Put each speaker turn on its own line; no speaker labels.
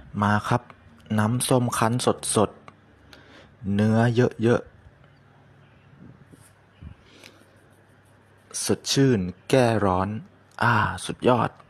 มาครับน้ำส้มคั้นสดๆเนื้อเยอะๆสดชื่นแก้ร้อนสุดยอด